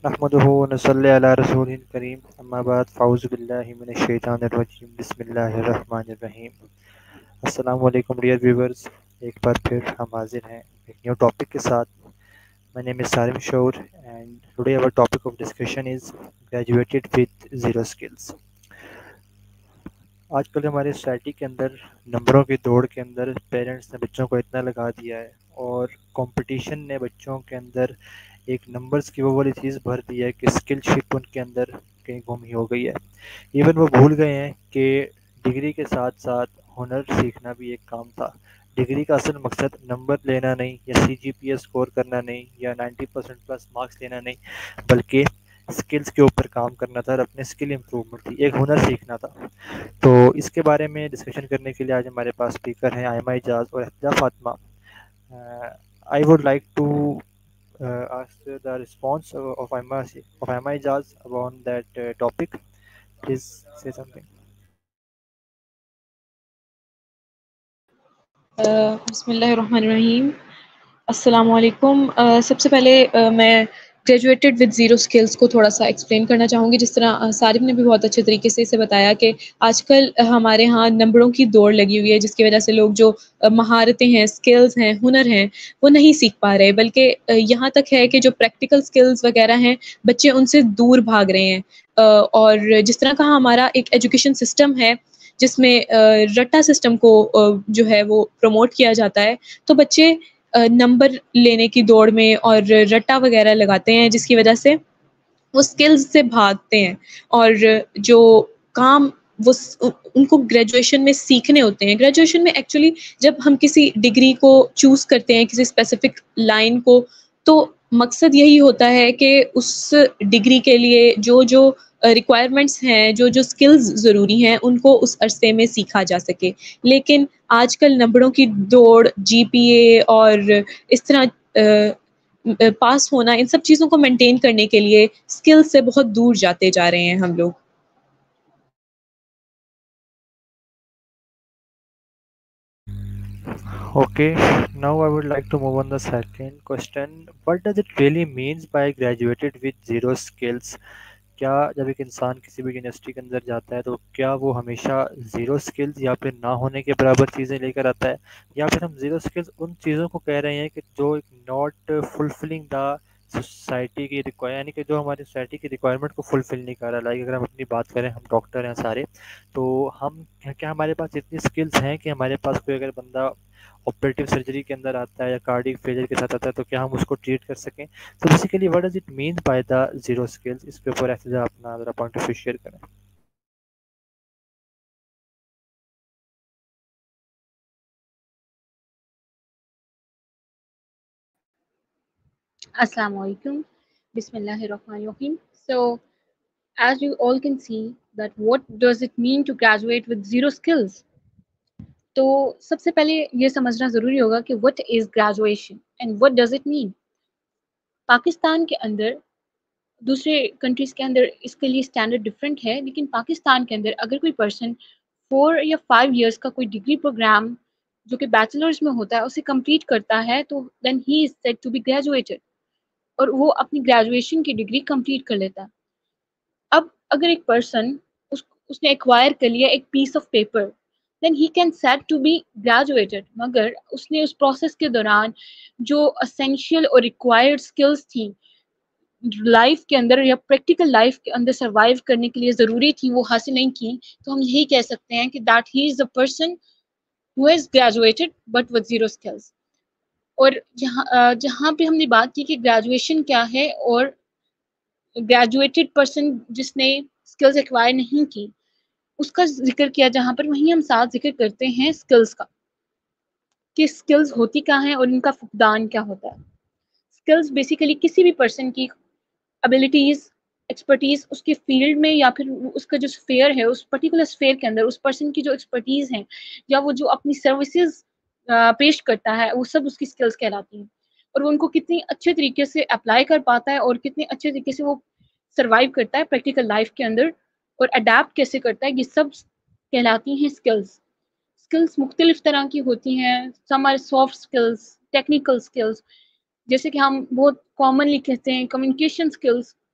نحمده ونصلي على رسول الكريم اما بعد فاعوذ باللہ من الشیطان الرجیم بسم اللہ الرحمن الرحیم. السلام علیکم ڈیئر ویورز، ایک بار پھر ہم حاضر ہیں ایک نیو ٹاپک کے ساتھ. My name is Sarım and today our topic of discussion is graduated with zero skills. آج کل ہماری سوسائٹی کے اندر نمبروں کی دوڑ کے اندر پیرنٹس نے بچوں کو اتنا لگا دیا ہے اور کمپٹیشن نے بچوں کے اندر ایک نمبرز کی وہ والی چیز بھر دی ہے کہ اسکل شپ ان کے اندر کہیں گم ہی ہو گئی ہے. ایون وہ بھول گئے ہیں کہ ڈگری کے ساتھ ساتھ ہنر سیکھنا بھی ایک کام تھا. ڈگری کا اصل مقصد نمبر لینا نہیں یا سی جی پی ایس اسکور کرنا نہیں یا 90% پلس مارکس لینا نہیں، بلکہ اسکلس کے اوپر کام کرنا تھا اور اپنے اسکل امپروومنٹ تھی، ایک ہنر سیکھنا تھا. تو اس کے بارے میں ڈسکشن کرنے کے لیے آج ہمارے پاس اسپیکر ہیں آئمہ اعجاز اور احتجاج Fatima. I would like to ask the response of Aima Ijaz on that topic. Please say something. بسم اللہ الرحمن الرحیم. السلام علیکم. سب سے پہلے میں گریجویٹڈ ود زیرو اسکلس کو تھوڑا سا ایکسپلین کرنا چاہوں گی. جس طرح سارم نے بھی بہت اچھے طریقے سے اسے بتایا کہ آج کل ہمارے ہاں نمبروں کی دوڑ لگی ہوئی ہے، جس کی وجہ سے لوگ جو مہارتیں ہیں، اسکلز ہیں، ہنر ہیں، وہ نہیں سیکھ پا رہے، بلکہ یہاں تک ہے کہ جو پریکٹیکل اسکلز وغیرہ ہیں بچے ان سے دور بھاگ رہے ہیں. اور جس طرح کا ہمارا ایک ایجوکیشن سسٹم ہے جس میں رٹا سسٹم کو جو ہے وہ پروموٹ کیا جاتا ہے، تو بچے نمبر لینے کی دوڑ میں اور رٹا وغیرہ لگاتے ہیں، جس کی وجہ سے وہ اسکلز سے بھاگتے ہیں. اور جو کام وہ ان کو گریجویشن میں سیکھنے ہوتے ہیں، گریجویشن میں ایکچولی جب ہم کسی ڈگری کو چوز کرتے ہیں، کسی اسپیسیفک لائن کو، تو مقصد یہی ہوتا ہے کہ اس ڈگری کے لیے جو ریکوائرمنٹس ہیں، جو اسکلز ضروری ہیں، ان کو اس عرصے میں سیکھا جا سکے. لیکن آج کل نمبروں کی دوڑ، جی پی اے اور اس طرح پاس ہونا، ان سب چیزوں کو مینٹین کرنے کے لیے اسکل سے بہت دور جاتے جا رہے ہیں ہم لوگ. Okay, now I would like to move on the second question. What does it really means by graduated with zero skills? کیا جب ایک انسان کسی بھی یونیورسٹی کے اندر جاتا ہے تو کیا وہ ہمیشہ زیرو سکلز یا پھر نہ ہونے کے برابر چیزیں لے کر آتا ہے، یا پھر ہم زیرو سکلز ان چیزوں کو کہہ رہے ہیں کہ جو ناٹ فلفلنگ دا سوسائٹی کی یعنی کہ جو ہماری سوسائٹی کی ریکوائرمنٹ کو فلفل نہیں کر رہا. لائک اگر ہم اپنی بات کریں، ہم ڈاکٹر ہیں سارے، تو ہم کیا ہمارے پاس اتنی سکلز ہیں کہ ہمارے پاس کوئی اگر بندہ آپریٹو سرجری کے اندر آتا ہے یا کارڈیک فیلئر کے ساتھ آتا ہے تو کیا ہم اس کو ٹریٹ کر سکیں؟ تو basically what does it mean by the zero skills? اس کے اوپر ایسا اپنا ذرا پوائنٹ آف ویو شیئر کریں. Assalamu alaikum. Bismillahirrahmanirrahim. So, as you all can see, that what does it mean to graduate with zero skills? تو سب سے پہلے یہ سمجھنا ضروری ہوگا کہ what is graduation and what does it mean. Pakistan کے اندر، دوسرے کنٹریز کے اندر اس کے لیے اسٹینڈرڈ ڈفرینٹ ہے، لیکن پاکستان کے اندر اگر کوئی پرسن 4 یا 5 ایئرس کا کوئی ڈگری پروگرام جو کہ بیچلرز میں ہوتا ہے اسے کمپلیٹ کرتا ہے، تو then he is said to be graduated, اور وہ اپنی گریجویشن کی ڈگری کمپلیٹ کر لیتا ہے. اب اگر ایک پرسن اس نے ایکوائر کر لیا ایک piece of paper, then he can said to be graduated, مگر اس نے اس پروسیس کے دوران جو اسینشیل اور ریکوائرڈ اسکلس تھیں لائف کے اندر یا پریکٹیکل لائف کے اندر سروائیو کرنے کے لیے ضروری تھیں، وہ حاصل نہیں کی، تو ہم یہی کہہ سکتے ہیں کہ that he is a person who is graduated but with zero skills. اور جہاں پہ ہم نے بات کی کہ گریجویشن کیا ہے اور گریجویٹڈ پرسن جس نے اسکلز ایکوائر نہیں کی اس کا ذکر کیا جہاں پر، وہیں ہم ساتھ ذکر کرتے ہیں اسکلز کا، کہ اسکلز ہوتی کیا ہیں اور ان کا فقدان کیا ہوتا ہے. اسکلز بیسیکلی کسی بھی پرسن کی ابیلٹیز، ایکسپرٹیز اس کے فیلڈ میں یا پھر اس کا جو اسفیئر ہے، اس پرٹیکولر اسفیئر کے اندر اس پرسن کی جو ایکسپرٹیز ہیں یا وہ جو اپنی سروسز پیش کرتا ہے، وہ سب اس کی اسکلز کہلاتی ہیں. اور وہ ان کو کتنی اچھے طریقے سے اپلائی کر پاتا ہے اور کتنے اچھے طریقے سے وہ سروائیو کرتا ہے پریکٹیکل لائف کے اندر، اور اڈیپٹ کیسے کرتا ہے، یہ سب کہلاتی ہیں اسکلز. اسکلز مختلف طرح کی ہوتی ہیں، some are soft skills, technical skills, جیسے کہ ہم بہت کامنلی کہتے ہیں communication skills,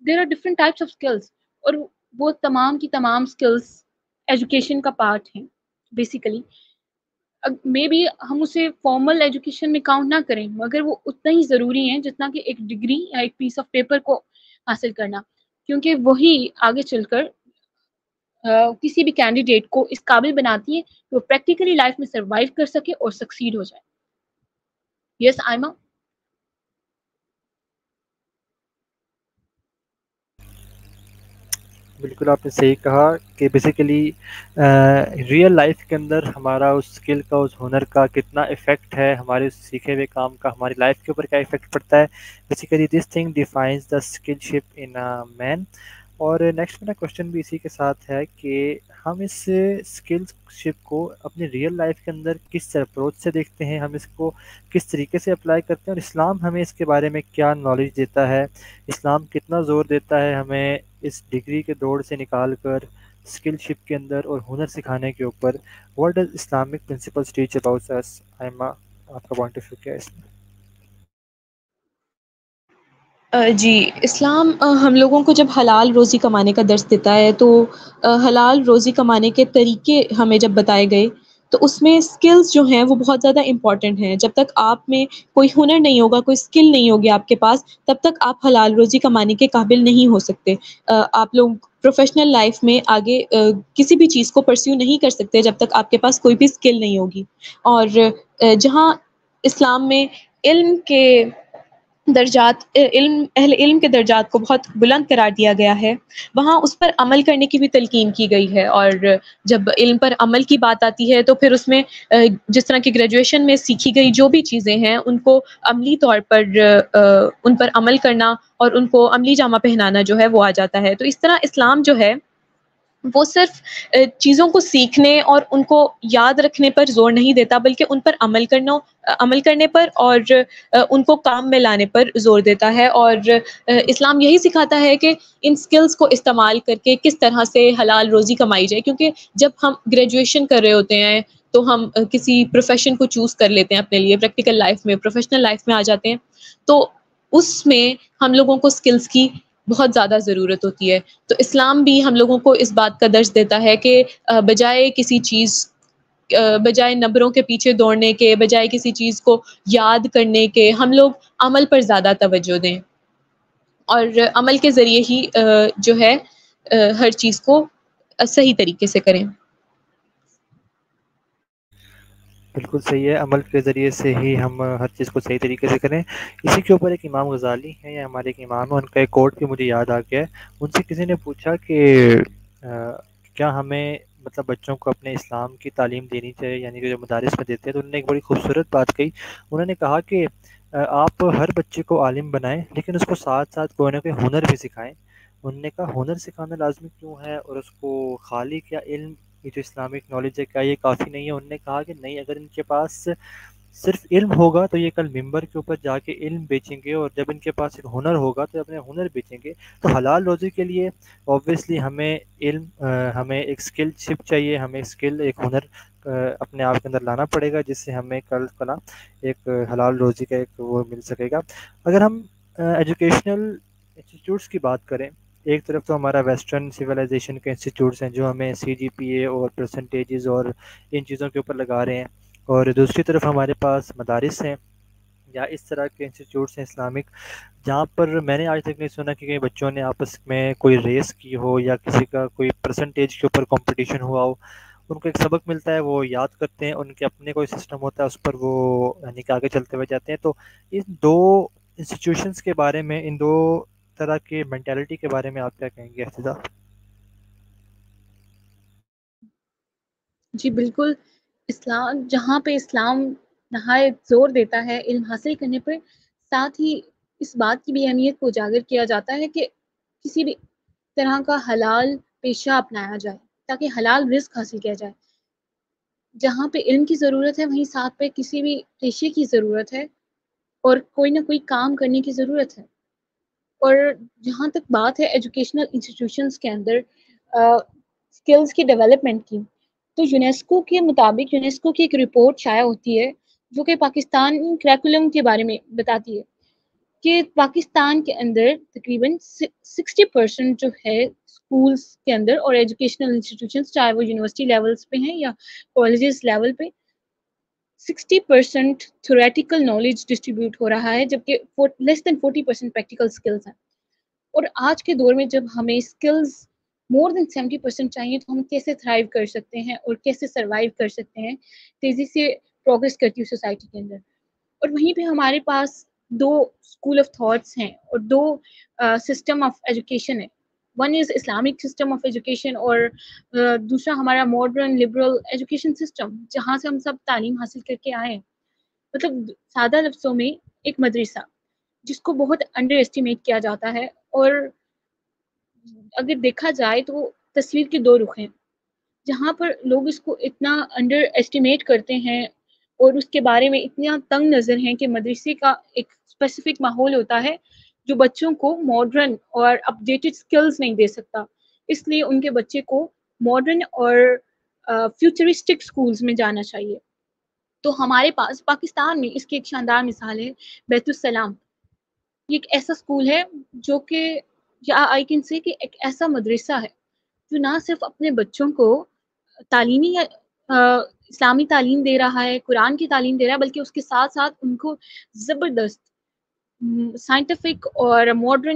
there are different types of skills, اور وہ تمام کی تمام اسکلس ایجوکیشن کا پارٹ ہیں بیسیکلی. مے بی ہم اسے فارمل ایجوکیشن میں کاؤنٹ نہ کریں، مگر وہ اتنا ہی ضروری ہیں جتنا کہ ایک ڈگری یا ایک پیس آف پیپر کو حاصل کرنا، کیونکہ وہی آگے چل کر کسی بھی کینڈیڈیٹ کو اس قابل بناتی ہے کہ وہ پریکٹیکلی لائف میں سروائیو کر سکے اور سکسیڈ ہو جائے. یس آئمہ. بالکل آپ نے صحیح کہا کہ بیسیکلی ریئل لائف کے اندر ہمارا اس اسکل کا، اس ہنر کا کتنا افیکٹ ہے، ہمارے اس سیکھے ہوئے کام کا ہماری لائف کے اوپر کیا افیکٹ پڑتا ہے. Basically this thing defines the skillship in man. اور نیکسٹ میرا کوشچن بھی اسی کے ساتھ ہے کہ ہم اس اسکل شپ کو اپنی ریئل لائف کے اندر کس اپروچ سے دیکھتے ہیں، ہم اس کو کس طریقے سے اپلائی کرتے ہیں، اور اسلام ہمیں اس کے بارے میں کیا نالج دیتا ہے. اسلام کتنا زور دیتا ہے ہمیں اس ڈگری کے دوڑ سے نکال کر اسکل شپ کے اندر اور ہنر سکھانے کے اوپر. What does Islamic principles teach about us? Aima, آپ کا پوائنٹ آف ویو کیا ہے اس میں؟ جی، اسلام ہم لوگوں کو جب حلال روزی کمانے کا درس دیتا ہے تو حلال روزی کمانے کے طریقے ہمیں جب بتائے گئے تو اس میں اسکلز جو ہیں وہ بہت زیادہ امپورٹنٹ ہیں. جب تک آپ میں کوئی ہنر نہیں ہوگا، کوئی اسکل نہیں ہوگی آپ کے پاس، تب تک آپ حلال روزی کمانے کے قابل نہیں ہو سکتے. آپ لوگ پروفیشنل لائف میں آگے کسی بھی چیز کو پرسیو نہیں کر سکتے جب تک آپ کے پاس کوئی بھی اسکل نہیں ہوگی. اور جہاں اسلام میں علم کے درجات، اہل علم کے درجات کو بہت بلند قرار دیا گیا ہے، وہاں اس پر عمل کرنے کی بھی تلقین کی گئی ہے. اور جب علم پر عمل کی بات آتی ہے تو پھر اس میں جس طرح کی گریجویشن میں سیکھی گئی جو بھی چیزیں ہیں ان کو عملی طور پر ان پر عمل کرنا اور ان کو عملی جامہ پہنانا جو ہے وہ آ جاتا ہے. تو اس طرح اسلام جو ہے وہ صرف چیزوں کو سیکھنے اور ان کو یاد رکھنے پر زور نہیں دیتا، بلکہ ان پر عمل کرنے پر اور ان کو کام میں لانے پر زور دیتا ہے. اور اسلام یہی سکھاتا ہے کہ ان سکلز کو استعمال کر کے کس طرح سے حلال روزی کمائی جائے. کیونکہ جب ہم گریجویشن کر رہے ہوتے ہیں تو ہم کسی پروفیشن کو چوز کر لیتے ہیں اپنے لیے، پریکٹیکل لائف میں، پروفیشنل لائف میں آ جاتے ہیں تو اس میں ہم لوگوں کو سکلز کی بہت زیادہ ضرورت ہوتی ہے. تو اسلام بھی ہم لوگوں کو اس بات کا درس دیتا ہے کہ بجائے کسی چیز، بجائے نمبروں کے پیچھے دوڑنے کے، بجائے کسی چیز کو یاد کرنے کے، ہم لوگ عمل پر زیادہ توجہ دیں اور عمل کے ذریعے ہی جو ہے ہر چیز کو صحیح طریقے سے کریں. بالکل صحیح ہے، عمل کے ذریعے سے ہی ہم ہر چیز کو صحیح طریقے سے کریں. اسی کے اوپر ایک امام غزالی ہیں، یا ہمارے ایک امام ہیں، ان کا ایک کوٹ بھی مجھے یاد آ گیا ہے. ان سے کسی نے پوچھا کہ کیا ہمیں مطلب بچوں کو اپنے اسلام کی تعلیم دینی چاہیے، یعنی کہ جو مدارس میں دیتے ہیں. تو انہوں نے ایک بڑی خوبصورت بات کہی. انہوں نے کہا کہ آپ ہر بچے کو عالم بنائیں، لیکن اس کو ساتھ ساتھ کوئی نہ کوئی ہنر بھی سکھائیں. انہوں نے کہا ہنر سکھانا لازمی کیوں ہے، اور اس کو خالی کیا علم، یہ جو اسلامک نالج ہے، کیا یہ کافی نہیں ہے؟ انہوں نے کہا کہ نہیں، اگر ان کے پاس صرف علم ہوگا تو یہ کل ممبر کے اوپر جا کے علم بیچیں گے، اور جب ان کے پاس ایک ہنر ہوگا تو اپنے ہنر بیچیں گے. تو حلال روزی کے لیے اوبویسلی ہمیں علم، ہمیں ایک اسکل شپ چاہیے، ہمیں اسکل، ایک ہنر اپنے آپ کے اندر لانا پڑے گا، جس سے ہمیں کل کلا ایک حلال روزی کا ایک وہ مل سکے گا. اگر ہم ایجوکیشنل انسٹیٹیوٹس کی بات کریں، ایک طرف تو ہمارا ویسٹرن سویلائزیشن کے انسٹیٹیوٹس ہیں جو ہمیں سی جی پی اے اور پرسنٹیجز اور ان چیزوں کے اوپر لگا رہے ہیں، اور دوسری طرف ہمارے پاس مدارس ہیں یا اس طرح کے انسٹیٹیوٹس ہیں اسلامک، جہاں پر میں نے آج تک نہیں سنا کہ کئی بچوں نے آپس میں کوئی ریس کی ہو یا کسی کا کوئی پرسنٹیج کے اوپر کمپٹیشن ہوا ہو. ان کو ایک سبق ملتا ہے، وہ یاد کرتے ہیں، ان کے اپنے کوئی سسٹم ہوتا ہے، اس پر وہ یعنی کہ آگے چلتے ہوئے جاتے ہیں. تو ان دو انسٹیٹیوشنس کے بارے میں، ان دو طرح کی مینٹالٹی کے بارے میں آپ کیا کہیں گے احتجاج؟ جی بالکل. اسلام جہاں پہ اسلام نہایت زور دیتا ہے علم حاصل کرنے پر، ساتھ ہی اس بات کی بھی اہمیت کو اجاگر کیا جاتا ہے کہ کسی بھی طرح کا حلال پیشہ اپنایا جائے تاکہ حلال رزق حاصل کیا جائے. جہاں پہ علم کی ضرورت ہے وہیں ساتھ پہ کسی بھی پیشے کی ضرورت ہے اور کوئی نہ کوئی کام کرنے کی ضرورت ہے. اور جہاں تک بات ہے ایجوکیشنل انسٹیٹیوشنس کے اندر اسکلز کی ڈیولپمنٹ کی، تو یونیسکو کے مطابق، یونیسکو کی ایک رپورٹ شائع ہوتی ہے جو کہ پاکستان کریکولم کے بارے میں بتاتی ہے کہ پاکستان کے اندر تقریباً 60% جو ہے اسکولس کے اندر اور ایجوکیشنل انسٹیٹیوشنس، چاہے وہ یونیورسٹی لیولس پہ ہیں یا کالجز لیول پہ، 60% تھیوریٹیکل نالج ڈسٹریبیوٹ ہو رہا ہے، جبکہ لیس دین 40% پریکٹیکل اسکلز ہیں. اور آج کے دور میں جب ہمیں اسکلز مور دین 70% چاہیے، تو ہم کیسے تھرائیو کر سکتے ہیں اور کیسے سروائیو کر سکتے ہیں تیزی سے پروگریس کرتی ہوئی سوسائٹی کے اندر. اور وہیں پہ ہمارے پاس دو اسکول آف تھاٹس ہیں اور دو سسٹم آف ایجوکیشن ہے. One is Islamic system of education, اور دوسرا ہمارا ماڈرن لبرل ایجوکیشن سسٹم، جہاں سے ہم سب تعلیم حاصل کر کے آئے ہیں. مطلب سادہ لفظوں میں ایک مدرسہ جس کو بہت انڈر ایسٹیمیٹ کیا جاتا ہے، اور اگر دیکھا جائے تو تصویر کے دو رخ ہیں، جہاں پر لوگ اس کو اتنا انڈر ایسٹیمیٹ کرتے ہیں اور اس کے بارے میں اتنا تنگ نظر ہیں کہ مدرسے کا ایک اسپیسیفک ماحول ہوتا ہے جو بچوں کو ماڈرن اور اپڈیٹڈ سکلز نہیں دے سکتا، اس لیے ان کے بچے کو ماڈرن اور فیوچرسٹک سکولز میں جانا چاہیے. تو ہمارے پاس پاکستان میں اس کی ایک شاندار مثال ہے بیت السلام. یہ ایک ایسا اسکول ہے جو کہ، یا آئی کین سے کہ ایک ایسا مدرسہ ہے جو نہ صرف اپنے بچوں کو تعلیمی اسلامی تعلیم دے رہا ہے، قرآن کی تعلیم دے رہا ہے، بلکہ اس کے ساتھ ساتھ ان کو زبردست سائنٹیفک اور ماڈرن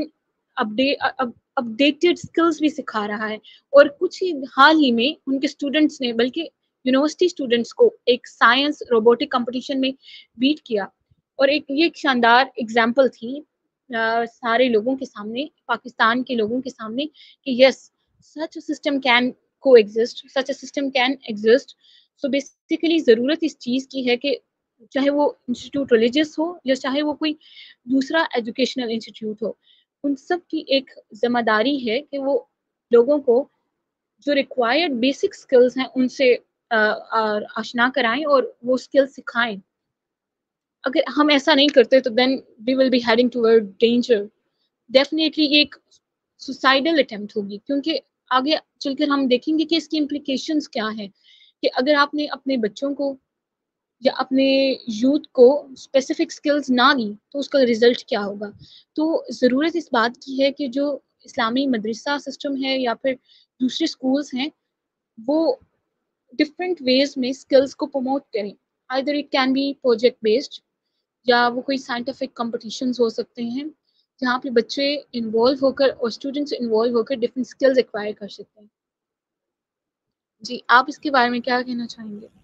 اپڈیٹڈ اسکلز بھی سکھا رہا ہے. اور کچھ ہی حال ہی میں ان کے اسٹوڈنٹس نے، بلکہ یونیورسٹی اسٹوڈنٹس کو، ایک سائنس روبوٹک کمپٹیشن میں بیٹ کیا. اور یہ ایک شاندار اگزامپل تھی سارے لوگوں کے سامنے، پاکستان کے لوگوں کے سامنے، کہ yes, such a system can coexist, such a system can exist. So basically ضرورت اس چیز کی ہے کہ چاہے وہ انسٹیٹیوٹ ریلیجیس ہو یا چاہے وہ کوئی دوسرا ایجوکیشنل انسٹیٹیوٹ ہو، ان سب کی ایک ذمہ داری ہے کہ وہ لوگوں کو جو ریکوائرڈ بیسک اسکلز ہیں ان سے آشنا کرائیں اور وہ اسکلز سکھائیں. اگر ہم ایسا نہیں کرتے تو then we will be heading toward danger. Definitely یہ ایک سوسائڈل اٹیمپٹ ہوگی، کیونکہ آگے چل کر ہم دیکھیں گے کہ اس کی امپلیکیشنز کیا ہیں، کہ اگر آپ نے اپنے بچوں کو یا اپنے یوتھ کو اسپیسیفک اسکلز نہ دی تو اس کا رزلٹ کیا ہوگا. تو ضرورت اس بات کی ہے کہ جو اسلامی مدرسہ سسٹم ہے یا پھر دوسرے اسکولز ہیں، وہ ڈفرینٹ ویز میں اسکلز کو پروموٹ کریں. either it can be project based، یا وہ کوئی سائنٹیفک کمپٹیشنز ہو سکتے ہیں جہاں پہ بچے انوالو ہو کر اور اسٹوڈنٹس انوالو ہو کر ڈفرینٹ اسکلز ایکوائر کر سکتے ہیں. جی، آپ اس کے بارے میں کیا کہنا چاہیں گے؟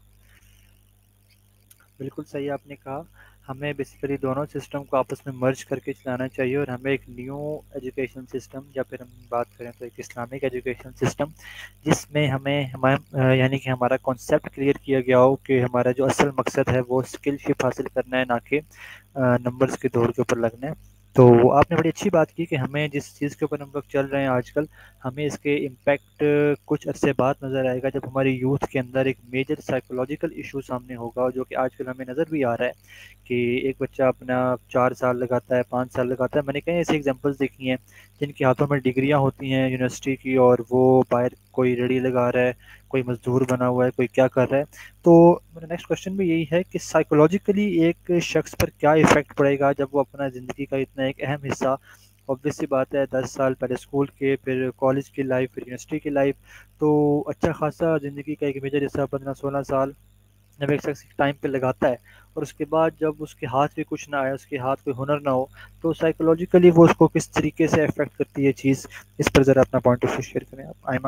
بالکل صحیح آپ نے کہا. ہمیں بیسیکلی دونوں سسٹم کو آپس میں مرج کر کے چلانا چاہیے، اور ہمیں ایک نیو ایجوکیشن سسٹم، یا پھر ہم بات کریں تو ایک اسلامک ایجوکیشن سسٹم، جس میں یعنی کہ ہمارا کانسیپٹ کلیئر کیا گیا ہو کہ ہمارا جو اصل مقصد ہے وہ اسکل شپ حاصل کرنا ہے، نہ کہ نمبرز کی دوڑ کے اوپر لگنا ہے. تو آپ نے بڑی اچھی بات کی کہ ہمیں جس چیز کے اوپر ہم لوگ چل رہے ہیں آج کل، ہمیں اس کے امپیکٹ کچھ عرصے بعد نظر آئے گا جب ہماری یوتھ کے اندر ایک میجر سائیکولوجیکل ایشو سامنے ہوگا، جو کہ آج کل ہمیں نظر بھی آ رہا ہے کہ ایک بچہ اپنا 4 سال لگاتا ہے، 5 سال لگاتا ہے. میں نے کئی ایسی ایگزامپلس دیکھی ہیں جن کے ہاتھوں میں ڈگریاں ہوتی ہیں یونیورسٹی کی، اور وہ باہر کوئی ریڑھی لگا رہا ہے، کوئی مزدور بنا ہوا ہے، کوئی کیا کر رہا ہے. تو میرا نیکسٹ کوشچن بھی یہی ہے کہ سائیکولوجیکلی ایک شخص پر کیا ایفیکٹ پڑے گا جب وہ اپنا زندگی کا اتنا ایک اہم حصہ، obvious سی بات ہے 10 سال پہلے اسکول کے، پھر کالج کی لائف، پھر یونیورسٹی کی لائف، تو اچھا خاصا زندگی کا ایک میجر حصہ 15-16 سال جب ایک شخص ٹائم پہ لگاتا ہے، اور اس کے بعد جب اس کے ہاتھ بھی کچھ نہ آئے، اس کے ہاتھ کوئی ہنر نہ ہو، تو سائیکولوجیکلی وہ اس کو کس طریقے سے افیکٹ کرتی ہے چیز. اس پر ذرا اپنا پوائنٹ آف ویو شیئر کریں آپ آئمہ.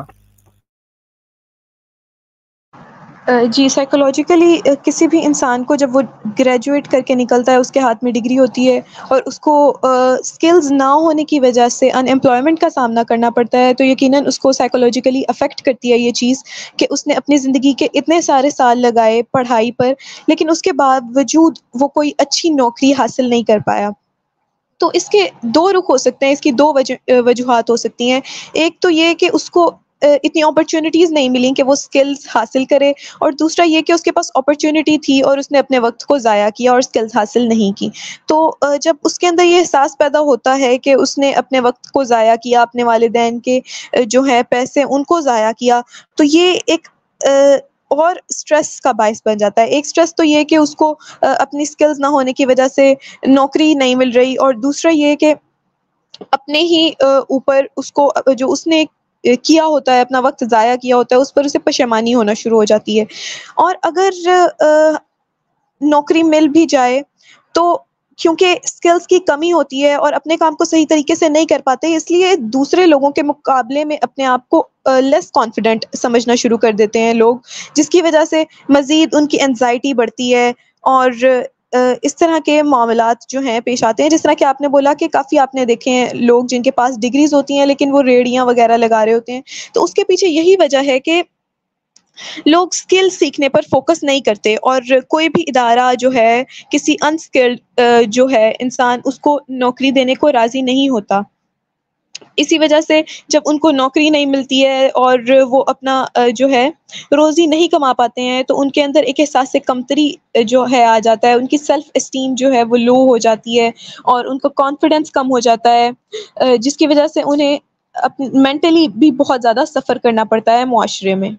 جی، سائیکولوجیکلی کسی بھی انسان کو جب وہ گریجویٹ کر کے نکلتا ہے، اس کے ہاتھ میں ڈگری ہوتی ہے اور اس کو اسکلز نہ ہونے کی وجہ سے ان امپلائمنٹ کا سامنا کرنا پڑتا ہے، تو یقیناً اس کو سائیکولوجیکلی افیکٹ کرتی ہے یہ چیز کہ اس نے اپنی زندگی کے اتنے سارے سال لگائے پڑھائی پر، لیکن اس کے باوجود وہ کوئی اچھی نوکری حاصل نہیں کر پایا. تو اس کے دو رخ ہو سکتے ہیں، اس کی دو وجوہات ہو سکتی ہیں. ایک تو یہ کہ اس کو اتنی اپرچونٹیز نہیں ملیں کہ وہ سکلز حاصل کرے، اور دوسرا یہ کہ اس کے پاس اپرچونٹی تھی اور اس نے اپنے وقت کو ضائع کیا اور سکلز حاصل نہیں کی. تو جب اس کے اندر یہ احساس پیدا ہوتا ہے کہ اس نے اپنے وقت کو ضائع کیا، اپنے والدین کے جو ہے پیسے ان کو ضائع کیا، تو یہ ایک اور اسٹریس کا باعث بن جاتا ہے. ایک اسٹریس تو یہ کہ اس کو اپنی اسکلز نہ ہونے کی وجہ سے نوکری نہیں مل رہی، اور دوسرا یہ کہ اپنے ہی اوپر اس کو جو اس نے کیا ہوتا ہے، اپنا وقت ضائع کیا ہوتا ہے، اس پر اسے پشیمانی ہونا شروع ہو جاتی ہے. اور اگر نوکری مل بھی جائے تو کیونکہ اسکلز کی کمی ہوتی ہے اور اپنے کام کو صحیح طریقے سے نہیں کر پاتے، اس لیے دوسرے لوگوں کے مقابلے میں اپنے آپ کو لیس کانفیڈنٹ سمجھنا شروع کر دیتے ہیں لوگ، جس کی وجہ سے مزید ان کی انزائٹی بڑھتی ہے. اور اس طرح کے معاملات جو ہیں پیش آتے ہیں، جس طرح کہ آپ نے بولا کہ کافی آپ نے دیکھے ہیں لوگ جن کے پاس ڈگریز ہوتی ہیں لیکن وہ ریڑیاں وغیرہ لگا رہے ہوتے ہیں. تو اس کے پیچھے یہی وجہ ہے کہ لوگ اسکل سیکھنے پر فوکس نہیں کرتے، اور کوئی بھی ادارہ جو ہے کسی انسکلڈ جو ہے انسان اس کو نوکری دینے کو راضی نہیں ہوتا. اسی وجہ سے جب ان کو نوکری نہیں ملتی ہے اور وہ اپنا جو ہے روزی نہیں کما پاتے ہیں، تو ان کے اندر ایک احساس کمتری جو ہے آ جاتا ہے، ان کی سیلف اسٹیم جو ہے وہ لو ہو جاتی ہے، اور ان کا کانفیڈنس کم ہو جاتا ہے، جس کی وجہ سے انہیں مینٹلی بھی بہت زیادہ سفر کرنا پڑتا ہے معاشرے میں.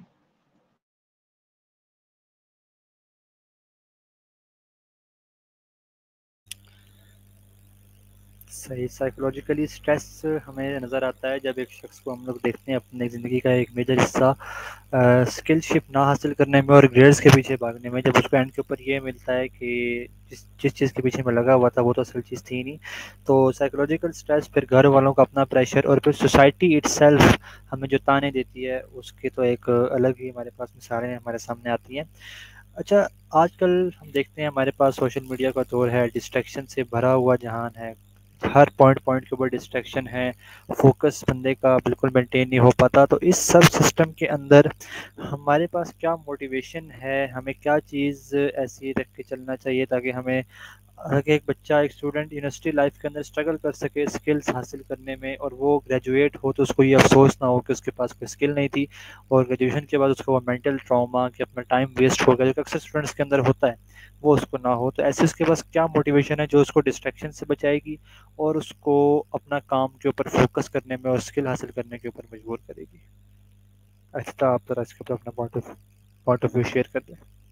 صحیح. سائیکولوجیکلی اسٹریس ہمیں نظر آتا ہے جب ایک شخص کو ہم لوگ دیکھتے ہیں اپنے زندگی کا ایک میجر حصہ اسکل شپ نہ حاصل کرنے میں اور گریڈس کے پیچھے بھاگنے میں. جب اس کو اینڈ کے اوپر یہ ملتا ہے کہ جس چیز کے پیچھے میں لگا ہوا تھا وہ تو اصل چیز تھی نہیں، تو سائیکولوجیکل اسٹریس، پھر گھر والوں کا اپنا پریشر، اور پھر سوسائٹی اٹ سیلف ہمیں جو تانے دیتی ہے، اس کی تو ایک الگ ہی ہمارے پاس مثالیں ہمارے سامنے آتی ہیں. اچھا، آج کل ہم دیکھتے ہیں ہمارے پاس سوشل میڈیا کا دور ہے، ڈسٹریکشن سے بھرا ہوا جہان ہے، ہر پوائنٹ کے اوپر ڈسٹریکشن ہے، فوکس بندے کا بالکل مینٹین نہیں ہو پاتا. تو اس سب سسٹم کے اندر ہمارے پاس کیا موٹیویشن ہے، ہمیں کیا چیز ایسی رکھ کے چلنا چاہیے تاکہ ہمیں اگر ایک بچہ، ایک اسٹوڈنٹ یونیورسٹی لائف کے اندر اسٹرگل کر سکے اسکلس حاصل کرنے میں، اور وہ گریجویٹ ہو تو اس کو یہ افسوس نہ ہو کہ اس کے پاس کوئی اسکل نہیں تھی، اور گریجویشن کے بعد اس کو وہ مینٹل ٹراما کہ اپنا ٹائم ویسٹ ہو گیا جو کہ اکثر اسٹوڈنٹس کے اندر ہوتا ہے، وہ اس کو نہ ہو. تو ایسے اس کے پاس کیا موٹیویشن ہے جو اس کو ڈسٹریکشن سے بچائے گی اور اس کو اپنا کام کے اوپر فوکس کرنے میں اور اسکل حاصل کرنے کے اوپر مجبور کرے گی؟ اچھا، آپ ذرا اس کے اوپر اپنا پوائنٹ آف ویو شیئر کر دیں.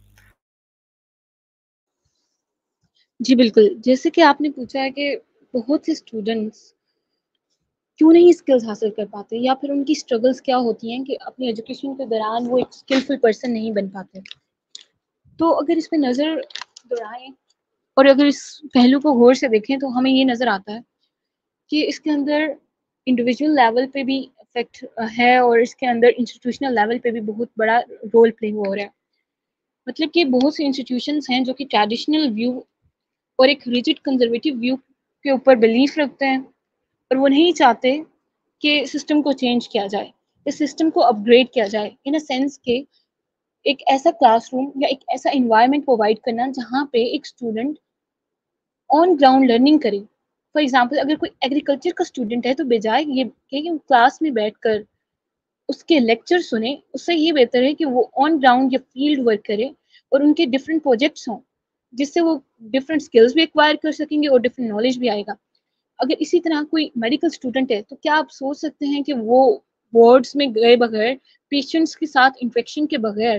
جی بالکل، جیسے کہ آپ نے پوچھا ہے کہ بہت سے اسٹوڈنٹس کیوں نہیں اسکلز حاصل کر پاتے، یا پھر ان کی اسٹرگلس کیا ہوتی ہیں کہ اپنی ایجوکیشن کے دوران وہ ایک اسکلفل پرسن نہیں بن پاتے. تو اگر اس پہ نظر دوڑائیں اور اگر اس پہلو کو غور سے دیکھیں تو ہمیں یہ نظر آتا ہے کہ اس کے اندر انڈیویجول لیول پہ بھی افیکٹ ہے، اور اس کے اندر انسٹیٹیوشنل لیول پہ بھی بہت بڑا رول پلے ہو رہا ہے. مطلب کہ بہت سے انسٹیٹیوشنس ہیں جو کہ ٹریڈیشنل ویو اور ایک ریجڈ کنزرویٹو ویو کے اوپر بلیف رکھتے ہیں، اور وہ نہیں چاہتے کہ سسٹم کو چینج کیا جائے، اس سسٹم کو اپ گریڈ کیا جائے، ان اے سینس کہ ایک ایسا کلاس روم یا ایک ایسا انوائرمنٹ پرووائڈ کرنا جہاں پہ ایک اسٹوڈنٹ آن گراؤنڈ لرننگ کرے. فار ایگزامپل، اگر کوئی ایگریکلچر کا اسٹوڈنٹ ہے تو بجائے یہ کہ وہ کلاس میں بیٹھ کر اس کے لیکچر سنیں، اس سے یہ بہتر ہے کہ وہ آن گراؤنڈ یا فیلڈ ورک کرے اور ان کے ڈفرینٹ پروجیکٹس ہوں جس سے وہ ڈفرینٹ اسکلز بھی ایکوائر کر سکیں گے اور ڈفرینٹ نالج بھی آئے گا. اگر اسی طرح کوئی میڈیکل اسٹوڈنٹ ہے تو کیا آپ سوچ سکتے ہیں کہ وہ وارڈس میں گئے بغیر، پیشنٹس کے ساتھ انفیکشن کے بغیر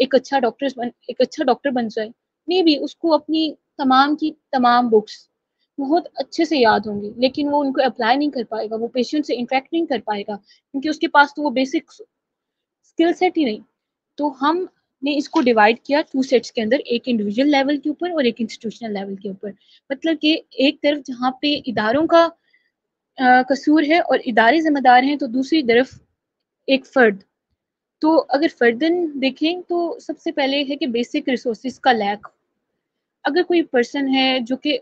ایک اچھا ڈاکٹر بن جائے؟ میں بھی اس کو اپنی تمام کی تمام بکس بہت اچھے سے یاد ہوں گی، لیکن وہ ان کو اپلائی نہیں کر پائے گا، وہ پیشنٹ سے انٹریکٹ نہیں کر پائے گا کیونکہ اس کے پاس تو وہ بیسک اسکل سیٹ ہی نہیں. تو ہم نے اس کو ڈیوائڈ کیا 2 سیٹس کے اندر، ایک انڈیویجول لیول کے اوپر اور ایک انسٹیٹیوشنل لیول کے اوپر. مطلب کہ ایک طرف جہاں پہ اداروں کا قصور ہے اور ادارے ذمہ دار ہیں، تو دوسری طرف ایک فرد. تو اگر فردن دیکھیں تو سب سے پہلے ہے کہ بیسک ریسورسز کا لیک. اگر کوئی پرسن ہے جو کہ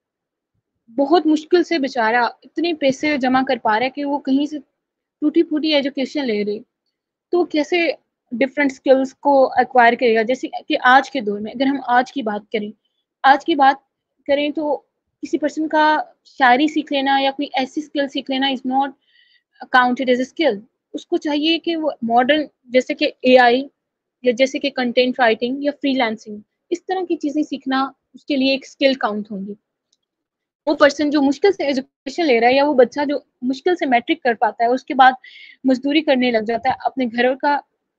بہت مشکل سے بیچارہ اتنے پیسے جمع کر پا رہا ہے کہ وہ کہیں سے ٹوٹی پھوٹی ایجوکیشن لے رہے، تو کیسے ڈفرینٹ اسکلس کو ایکوائر کرے گا؟ جیسے کہ آج کے دور میں اگر ہم آج کی بات کریں تو کسی پرسن کا شاعری سیکھ لینا یا کوئی ایسی اسکل سیکھ لینا is not counted as a skill. اس کو چاہیے کہ وہ ماڈرن، جیسے کہ اے آئی یا جیسے کہ کنٹینٹ رائٹنگ یا فری لانسنگ، اس طرح کی چیزیں سیکھنا اس کے لیے ایک اسکل کاؤنٹ ہوں گی. وہ پرسن جو مشکل سے ایجوکیشن لے رہا ہے، یا وہ بچہ جو مشکل سے میٹرک کر پاتا ہے، اس کے بعد مزدوری کرنے لگ جاتا ہے، اپنے گھر کا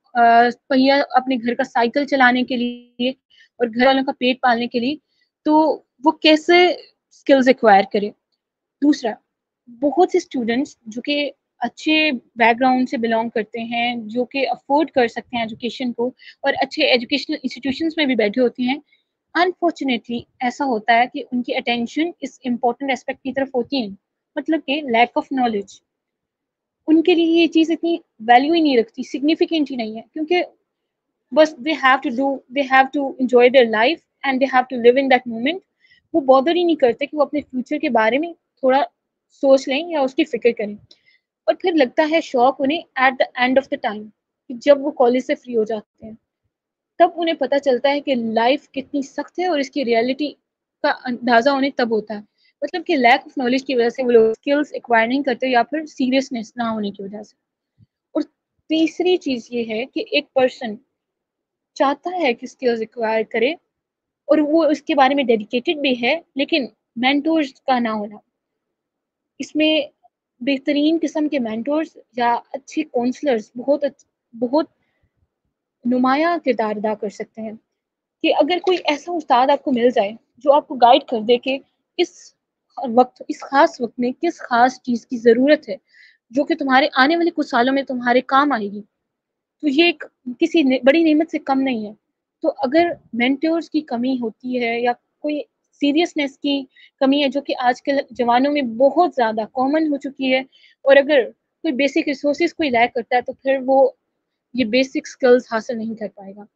پہیا اپنے گھر کا سائیکل چلانے کے لیے اور گھر والوں کا پیٹ پالنے کے لیے، تو وہ کیسے اسکلز ایکوائر کرے. دوسرا، بہت سے اسٹوڈنٹس جو کہ اچھے بیک گراؤنڈ سے بلانگ کرتے ہیں، جو کہ افورڈ کر سکتے ہیں ایجوکیشن کو اور اچھے ایجوکیشنل انسٹیٹیوشنس میں بھی بیٹھے ہوتے ہیں، انفارچونیٹلی ایسا ہوتا ہے کہ ان کی اٹینشن اس امپورٹنٹ اسپیکٹ کی طرف ہوتی ہے، مطلب کہ لیک آف نالج. ان کے لیے یہ چیز اتنی ویلیو ہی نہیں رکھتی، سگنیفیکینٹ ہی نہیں ہے، کیونکہ بس they have to enjoy their life and they have to live in that moment. وہ بادر ہی نہیں کرتے کہ وہ اپنے فیوچر کے بارے میں تھوڑا سوچ لیں یا اس کی فکر کریں. اور پھر لگتا ہے شوق انہیں at the end of the time, کہ جب وہ کالج سے فری ہو جاتے ہیں تب انہیں پتہ چلتا ہے کہ لائف کتنی سخت ہے، اور اس کی ریئلٹی کا اندازہ انہیں تب ہوتا ہے. مطلب کہ لیک آف نالج کی وجہ سے وہ لوگ اسکلس ایکوائر نہیں کرتے، یا پھر سیریسنیس نہ ہونے کی وجہ سے. اور تیسری چیز یہ ہے کہ ایک پرسن چاہتا ہے کہ اسکلز ایکوائر کرے اور وہ اس کے بارے میں ڈیڈیکیٹڈ بھی ہے، لیکن مینٹورز کا نہ ہونا. اس میں بہترین قسم کے مینٹورز یا اچھے کونسلرز بہت نمایاں کردار ادا کر سکتے ہیں. کہ اگر کوئی ایسا استاد آپ کو مل جائے جو آپ کو گائیڈ کر دے کہ اس اس خاص وقت میں کس خاص چیز کی ضرورت ہے جو کہ تمہارے آنے والے کچھ سالوں میں تمہارے کام آئے گی، تو یہ ایک کسی بڑی نعمت سے کم نہیں ہے. تو اگر مینٹورز کی کمی ہوتی ہے یا کوئی سیریسنیس کی کمی ہے جو کہ آج کل جوانوں میں بہت زیادہ کامن ہو چکی ہے، اور اگر کوئی بیسک ریسورسز کوئی لیک کرتا ہے تو پھر وہ یہ بیسک سکلز حاصل نہیں کر پائے گا.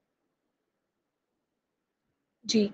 جی.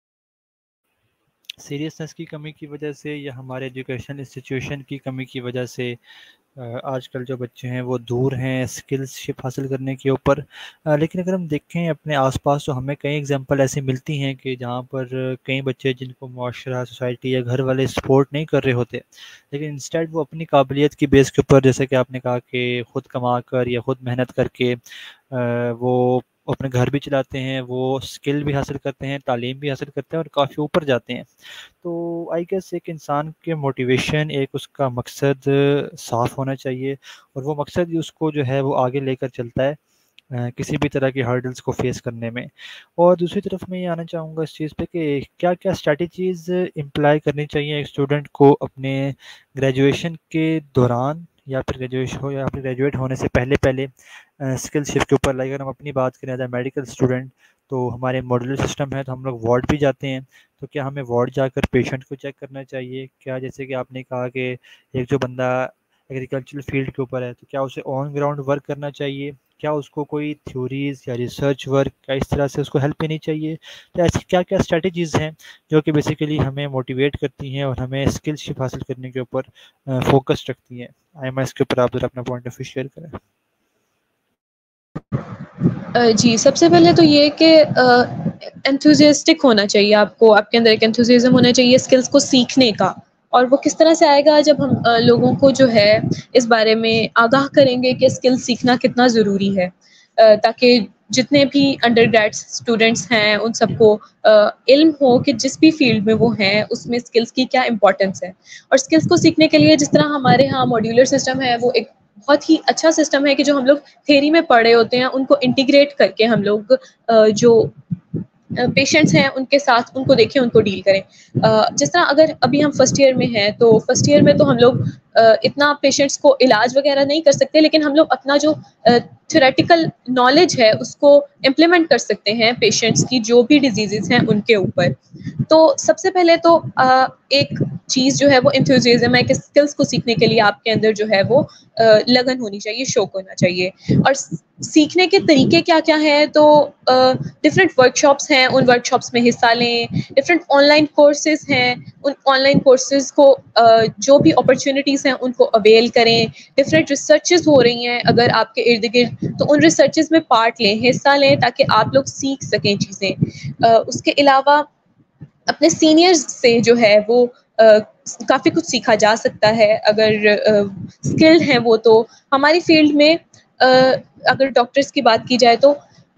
سیریسنس کی کمی کی وجہ سے یا ہمارے ایجوکیشن انسٹیٹیوشن کی کمی کی وجہ سے آج کل جو بچے ہیں وہ دور ہیں اسکلس شپ حاصل کرنے کے اوپر. لیکن اگر ہم دیکھیں اپنے آس پاس تو ہمیں کئی ایگزامپل ایسی ملتی ہیں کہ جہاں پر کئی بچے جن کو معاشرہ سوسائٹی یا گھر والے سپورٹ نہیں کر رہے ہوتے، لیکن انسٹیڈ وہ اپنی قابلیت کی بیس کے اوپر، جیسے کہ آپ نے کہا کہ خود کما کر یا خود محنت کر کے وہ اپنے گھر بھی چلاتے ہیں، وہ اسکل بھی حاصل کرتے ہیں، تعلیم بھی حاصل کرتے ہیں اور کافی اوپر جاتے ہیں. تو آئی گیس ایک انسان کے موٹیویشن، ایک اس کا مقصد صاف ہونا چاہیے، اور وہ مقصد ہی اس کو جو ہے وہ آگے لے کر چلتا ہے کسی بھی طرح کی ہرڈلز کو فیس کرنے میں. اور دوسری طرف میں یہ آنا چاہوں گا اس چیز پہ کہ کیا کیا اسٹریٹجیز امپلائی کرنی چاہیے ایک اسٹوڈنٹ کو اپنے گریجویشن کے دوران یا پھر گریجویٹ ہونے سے پہلے اسکل شپ کے اوپر. اگر ہم اپنی بات کریں ایز اے میڈیکل اسٹوڈنٹ، تو ہمارے ماڈیولر سسٹم ہے تو ہم لوگ وارڈ بھی جاتے ہیں. تو کیا ہمیں وارڈ جا کر پیشنٹ کو چیک کرنا چاہیے؟ کیا جیسے کہ آپ نے کہا کہ ایک جو بندہ ایگریکلچرل فیلڈ کے اوپر ہے تو کیا اسے آن گراؤنڈ ورک کرنا چاہیے؟ کیا اس کو کوئی تھیوریز یا ریسرچ ورک کیا اس طرح سے اس کو ہیلپ لینی چاہیے؟ تو ایسی کیا کیا اسٹریٹجیز ہیں جو کہ بیسیکلی ہمیں موٹیویٹ کرتی ہیں اور ہمیں اسکل شپ حاصل کرنے کے اوپر فوکس رکھتی ہیں؟ آئمہ اس کے اوپر آپ ذرا اپنا پوائنٹ آف ویو شیئر کریں. جی، سب سے پہلے تو یہ کہ انتھوزیاسٹک ہونا چاہیے آپ کو، آپ کے اندر ایک انتھوزیازم ہونا چاہیے اسکلس کو سیکھنے کا. اور وہ کس طرح سے آئے گا؟ جب ہم لوگوں کو جو ہے اس بارے میں آگاہ کریں گے کہ اسکل سیکھنا کتنا ضروری ہے، تاکہ جتنے بھی انڈر گریڈ اسٹوڈنٹس ہیں ان سب کو علم ہو کہ جس بھی فیلڈ میں وہ ہیں اس میں اسکلس کی کیا امپورٹنس ہے. اور اسکلس کو سیکھنے کے لیے جس طرح ہمارے ہاں ماڈیولر سسٹم ہے، وہ ایک بہت ہی اچھا سسٹم ہے کہ جو ہم لوگ تھیری میں پڑھے ہوتے ہیں ان کو انٹیگریٹ کر کے ہم لوگ جو پیشنٹس ہیں ان کے ساتھ ان کو دیکھیں، ان کو ڈیل کریں. جس طرح اگر ابھی ہم فرسٹ ایئر میں ہیں تو فرسٹ ایئر میں تو ہم لوگ اتنا پیشنٹس کو علاج وغیرہ نہیں کر سکتے، لیکن ہم لوگ اپنا جو تھیوریٹیکل نالج ہے اس کو امپلیمنٹ کر سکتے ہیں پیشنٹس کی جو بھی ڈیزیزز ہیں ان کے اوپر. تو سب سے پہلے تو ایک چیز جو ہے وہ انتھوزیازم ہے کہ اسکلس کو سیکھنے کے لیے آپ کے اندر جو ہے وہ لگن ہونی چاہیے، شوق ہونا چاہیے. اور سیکھنے کے طریقے کیا کیا ہیں؟ تو ڈفرینٹ ورک شاپس ہیں، ان ورک شاپس میں حصہ لیں. ڈفرینٹ آن لائن کورسز ہیں، ان آن لائن کورسز کو جو بھی اپرچونیٹیز ہیں ان کو اویل کریں. ڈفرینٹ ریسرچز ہو رہی ہیں اگر آپ کے ارد گرد، تو ان ریسرچز میں پارٹ لیں، حصہ لیں، تاکہ آپ لوگ سیکھ سکیں چیزیں. اس کے علاوہ اپنے سینئرز سے جو ہے وہ کافی کچھ سیکھا جا سکتا ہے اگر اسکلڈ ہیں وہ. تو ہماری فیلڈ میں اگر ڈاکٹرس کی بات کی جائے تو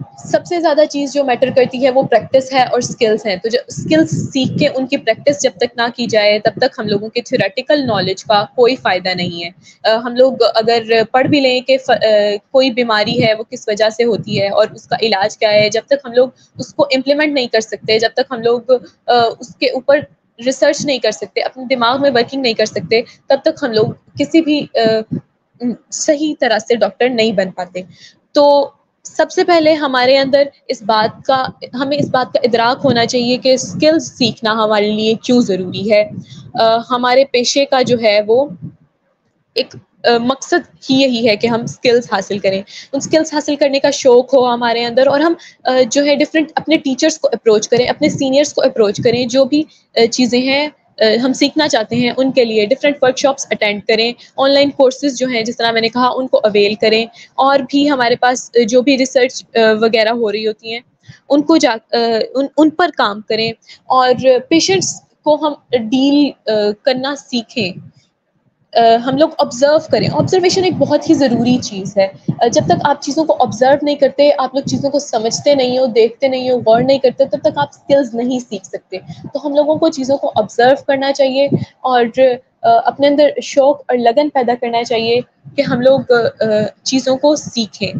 سب سے زیادہ چیز جو میٹر کرتی ہے وہ پریکٹس ہے اور سکلز ہیں. تو جو سکلز سیکھ کے ان کی پریکٹس جب تک نہ کی جائے تب تک ہم لوگوں کے تھیوریٹیکل نالج کا کوئی فائدہ نہیں ہے. ہم لوگ اگر پڑھ بھی لیں کہ کوئی بیماری ہے وہ کس وجہ سے ہوتی ہے اور اس کا علاج کیا ہے، جب تک ہم لوگ اس کو امپلیمنٹ نہیں کر سکتے، جب تک ہم لوگ اس کے اوپر ریسرچ نہیں کر سکتے، اپنے دماغ میں ورکنگ نہیں کر سکتے، تب تک ہم لوگ کسی بھی صحیح طرح سے ڈاکٹر نہیں بن پاتے. تو سب سے پہلے ہمارے اندر ہمیں اس بات کا ادراک ہونا چاہیے کہ اسکلز سیکھنا ہمارے لیے کیوں ضروری ہے. ہمارے پیشے کا جو ہے وہ ایک مقصد ہی یہی ہے کہ ہم اسکلز حاصل کریں. ان اسکلز حاصل کرنے کا شوق ہو ہمارے اندر، اور ہم جو ہے ڈفرینٹ اپنے ٹیچرس کو اپروچ کریں، اپنے سینئرس کو اپروچ کریں، جو بھی چیزیں ہیں ہم سیکھنا چاہتے ہیں ان کے لیے ڈفرینٹ ورک شاپس اٹینڈ کریں. آن لائن کورسز جو ہیں جس طرح میں نے کہا ان کو اویل کریں، اور بھی ہمارے پاس جو بھی ریسرچ وغیرہ ہو رہی ہوتی ہیں ان کو ان پر کام کریں، اور پیشنٹس کو ہم ڈیل کرنا سیکھیں. ہم لوگ آبزرو کریں. آبزرویشن ایک بہت ہی ضروری چیز ہے. جب تک آپ چیزوں کو آبزرو نہیں کرتے، آپ لوگ چیزوں کو سمجھتے نہیں ہو، دیکھتے نہیں ہو، غور نہیں کرتے، تب تک آپ اسکلز نہیں سیکھ سکتے. تو ہم لوگوں کو چیزوں کو آبزرو کرنا چاہیے اور اپنے اندر شوق اور لگن پیدا کرنا چاہیے کہ ہم لوگ چیزوں کو سیکھیں.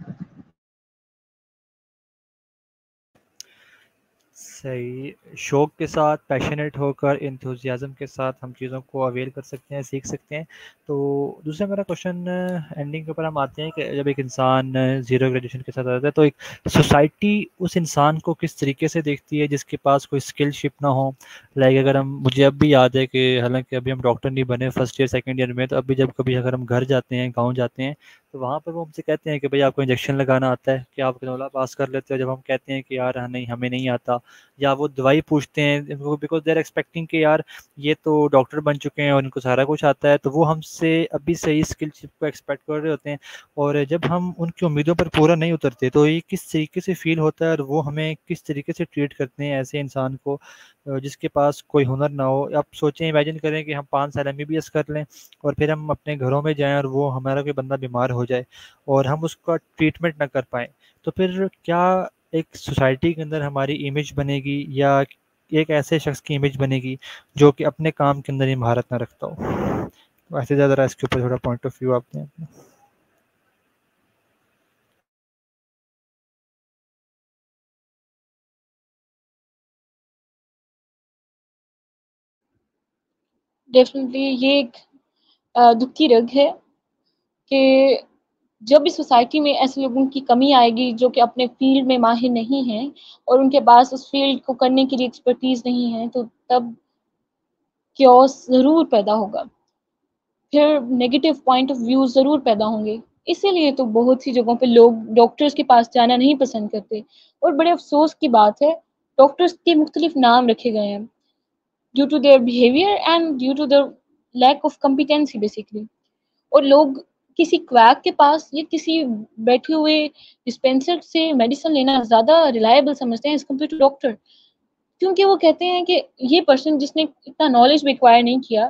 صحیح. شوق کے ساتھ، پیشنیٹ ہو کر، انتھوزیازم کے ساتھ ہم چیزوں کو اویل کر سکتے ہیں، سیکھ سکتے ہیں. تو دوسرا میرا کوشچن اینڈنگ کے اوپر ہم آتے ہیں کہ جب ایک انسان زیرو گریجویشن کے ساتھ آتا ہے تو ایک سوسائٹی اس انسان کو کس طریقے سے دیکھتی ہے جس کے پاس کوئی اسکل شپ نہ ہو. لائک اگر مجھے اب بھی یاد ہے کہ حالانکہ ابھی ہم ڈاکٹر نہیں بنے فرسٹ ایئر سیکنڈ ایئر میں، تو ابھی جب کبھی اگر ہم گھر جاتے ہیں، گاؤں جاتے ہیں، تو وہاں پر وہ ہم سے کہتے ہیں کہ بھائی آپ کو انجیکشن لگانا آتا ہے کہ آپ کنولا پاس کر لیتے ہو. جب ہم کہتے ہیں کہ یار نہیں ہمیں نہیں آتا، یا وہ دوائی پوچھتے ہیں بیکاز دے آر ایکسپیکٹنگ کہ یار یہ تو ڈاکٹر بن چکے ہیں اور ان کو سارا کچھ آتا ہے، تو وہ ہم سے ابھی صحیح اسکل شپ کو ایکسپیکٹ کر رہے ہوتے ہیں. اور جب ہم ان کی امیدوں پر پورا نہیں اترتے تو یہ کس طریقے سے فیل ہوتا ہے، اور وہ ہمیں کس طریقے سے ٹریٹ کرتے ہیں ایسے انسان کو جس کے پاس کوئی ہنر نہ ہو. آپ سوچیں، امیجن کریں کہ ہم 5 سال MBBS کر لیں اور پھر ہم اپنے گھروں میں جائیں اور وہ ہمارا کوئی بندہ بیمار ہو جائے اور ہم اس کا ٹریٹمنٹ نہ کر پائیں، تو پھر کیا ایک سوسائٹی کے اندر ہماری امیج بنے گی، یا ایک ایسے شخص کی امیج بنے گی جو کہ اپنے کام کے اندر ہی مہارت نہ رکھتا ہو؟ ویسے زیادہ اس کے اوپر تھوڑا پوائنٹ آف ویو آپ دیں اپنا. ڈیفینیٹلی یہ ایک دکھ کی رگ ہے کہ جب بھی سوسائٹی میں ایسے لوگوں کی کمی آئے گی جو کہ اپنے فیلڈ میں ماہر نہیں ہیں اور ان کے پاس اس فیلڈ کو کرنے کے لیے ایکسپرٹیز نہیں ہے، تو تب کیوس ضرور پیدا ہوگا، پھر نیگیٹو پوائنٹ آف ویو ضرور پیدا ہوں گے. اسی لیے تو بہت سی جگہوں پہ لوگ ڈاکٹرز کے پاس جانا نہیں پسند کرتے. اور بڑے افسوس کی بات ہے، ڈاکٹرز کے مختلف نام رکھے گئے ہیں due to their behaviour and due to their lack of competency basically. اور لوگ کسی کویک کے پاس یا کسی بیٹھے ہوئے ڈسپینسر سے میڈیسن لینا زیادہ ریلائبل سمجھتے ہیں ایز کمپیئر ٹو ڈاکٹر، کیونکہ وہ کہتے ہیں کہ یہ پرسن جس نے اتنا نالج بھی ایکوائر نہیں کیا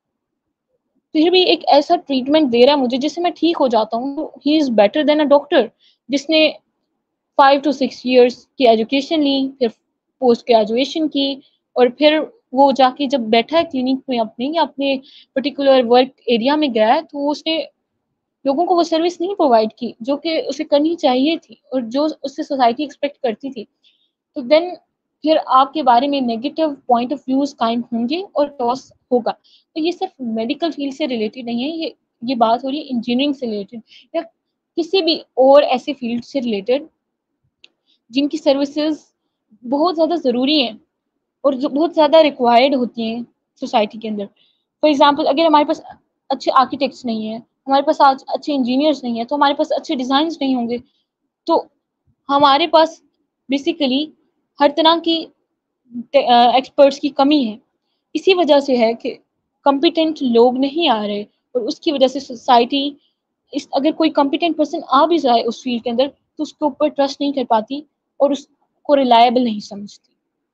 پھر بھی ایک ایسا ٹریٹمنٹ دے رہا ہے مجھے جس سے میں ٹھیک ہو جاتا ہوں، ہی is better than a doctor جس نے 5 to 6 years کی ایجوکیشن لی، پھر پوسٹ گریجویشن کی، اور پھر وہ جا کے جب بیٹھا ہے کلینک میں اپنے یا اپنے پرٹیکولر ورک ایریا میں گیا ہے، تو اس نے لوگوں کو وہ سروس نہیں پرووائڈ کی جو کہ اسے کرنی چاہیے تھی اور جو اس سے سوسائٹی ایکسپیکٹ کرتی تھی. تو دین پھر آپ کے بارے میں نیگیٹو پوائنٹ آف ویوز قائم ہوں گے اور ٹاس ہوگا. تو یہ صرف میڈیکل فیلڈ سے ریلیٹڈ نہیں ہے، یہ بات ہو رہی ہے انجینئرنگ سے ریلیٹڈ یا کسی بھی اور ایسے فیلڈ سے ریلیٹڈ جن کی سروسز بہت زیادہ ضروری ہیں اور جو بہت زیادہ ریکوائرڈ ہوتی ہیں سوسائٹی کے اندر. فار ایگزامپل، اگر ہمارے پاس اچھے آرکیٹیکٹس نہیں ہیں، ہمارے پاس آج اچھے انجینئرس نہیں ہیں، تو ہمارے پاس اچھے ڈیزائنس نہیں ہوں گے. تو ہمارے پاس بیسیکلی ہر طرح کی ایکسپرٹس کی کمی ہے. اسی وجہ سے ہے کہ کمپیٹنٹ لوگ نہیں آ رہے، اور اس کی وجہ سے سوسائٹی اگر کوئی کمپیٹنٹ پرسن آ بھی جائے اس فیلڈ کے اندر تو اس کے اوپر ٹرسٹ نہیں کر پاتی اور اس کو ریلائبل نہیں سمجھتی.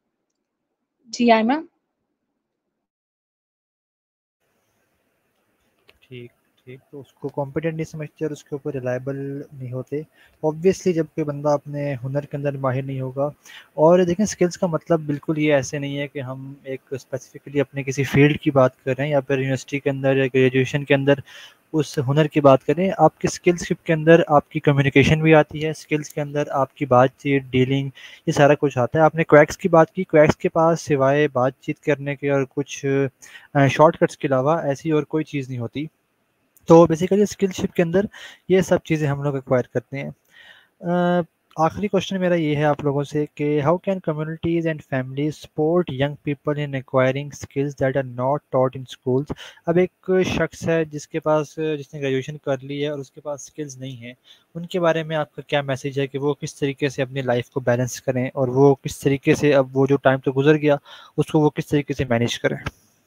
جی آئمہ. ٹھیک. ٹھیک، تو اس کو کمپیٹنٹ نہیں سمجھتے اور اس کے اوپر ریلائبل نہیں ہوتے اوبویسلی جب کوئی بندہ اپنے ہنر کے اندر ماہر نہیں ہوگا. اور دیکھیں اسکلس کا مطلب بالکل یہ ایسے نہیں ہے کہ ہم ایک اسپیسیفکلی اپنے کسی فیلڈ کی بات کر رہے ہیں یا پھر یونیورسٹی کے اندر یا گریجویشن کے اندر اس ہنر کی بات کریں. آپ کی اسکلس کے اندر آپ کی کمیونیکیشن بھی آتی ہے، اسکلس کے اندر آپ کی بات چیت ڈیلنگ یہ سارا کچھ آتا ہے. آپ نے کویکس کی بات کی، کویکس کے پاس سوائے بات چیت کرنے کے اور کچھ شارٹ کٹس کے علاوہ ایسی اور کوئی چیز نہیں ہوتی. تو بیسیکلی اسکل شپ کے اندر یہ سب چیزیں ہم لوگ ایکوائر کرتے ہیں. آخری کوشچن میرا یہ ہے آپ لوگوں سے کہ how can communities and families support young people in acquiring skills that are not taught in schools. اب ایک شخص ہے جس نے گریجویشن کر لی ہے اور اس کے پاس اسکلز نہیں ہیں، ان کے بارے میں آپ کا کیا میسیج ہے کہ وہ کس طریقے سے اپنی لائف کو بیلنس کریں اور وہ کس طریقے سے اب وہ جو ٹائم تو گزر گیا اس کو وہ کس طریقے سے مینیج کریں؟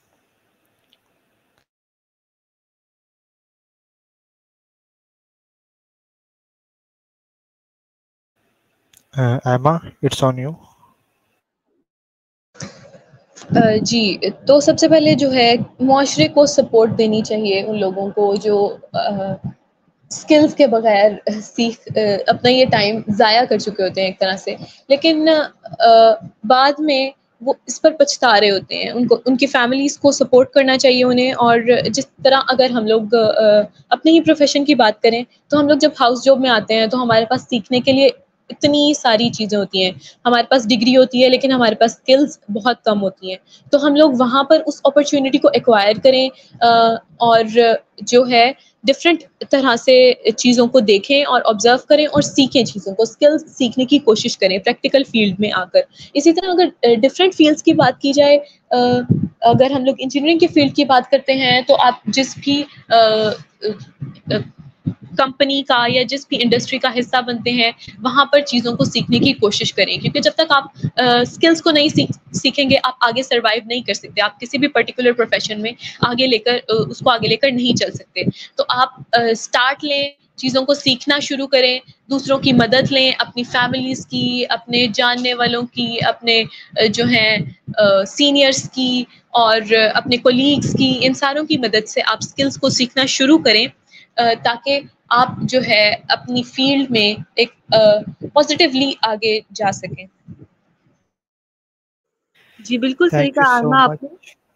ایما اٹس آن یو. جی، تو سب سے پہلے جو ہے معاشرے کو سپورٹ دینی چاہیے ان لوگوں کو جو اسکلز کے بغیر اپنا یہ ٹائم ضائع کر چکے ہوتے ہیں ایک طرح سے، لیکن بعد میں وہ اس پر پچھتا رہے ہوتے ہیں. ان کی فیملیز کو سپورٹ کرنا چاہیے انہیں. اور جس طرح اگر ہم لوگ اپنے ہی پروفیشن کی بات کریں تو ہم لوگ جب ہاؤس جاب میں آتے ہیں تو ہمارے پاس سیکھنے کے لیے اتنی ساری چیزیں ہوتی ہیں. ہمارے پاس ڈگری ہوتی ہے لیکن ہمارے پاس اسکلز بہت کم ہوتی ہیں. تو ہم لوگ وہاں پر اس اپرچونٹی کو ایکوائر کریں اور جو ہے ڈفرینٹ طرح سے چیزوں کو دیکھیں اور آبزرو کریں اور سیکھیں، چیزوں کو اسکلز سیکھنے کی کوشش کریں پریکٹیکل فیلڈ میں آ کر. اسی طرح اگر ڈفرینٹ فیلڈس کی بات کی جائے، اگر ہم لوگ انجینئرنگ کے فیلڈ کی بات کرتے ہیں تو آپ جس بھی کمپنی کا یا جس بھی انڈسٹری کا حصہ بنتے ہیں وہاں پر چیزوں کو سیکھنے کی کوشش کریں، کیونکہ جب تک آپ اسکلس کو نہیں سیکھیں گے آپ آگے سروائیو نہیں کر سکتے. آپ کسی بھی پرٹیکولر پروفیشن میں اس کو آگے لے کر نہیں چل سکتے. تو آپ اسٹارٹ لیں، چیزوں کو سیکھنا شروع کریں، دوسروں کی مدد لیں، اپنی فیملیز کی، اپنے جاننے والوں کی، اپنے جو ہیں سینئرس کی اور اپنے کولیگس کی، ان ساروں کی مدد سے آپ اسکلس کو سیکھنا شروع کریں تاکہ آپ جو ہے اپنی فیلڈ میں ایک پازیٹیولی آگے جا سکیں. جی بالکل صحیح تھینک یو کہا سو آئمہ آپ مچ. نے.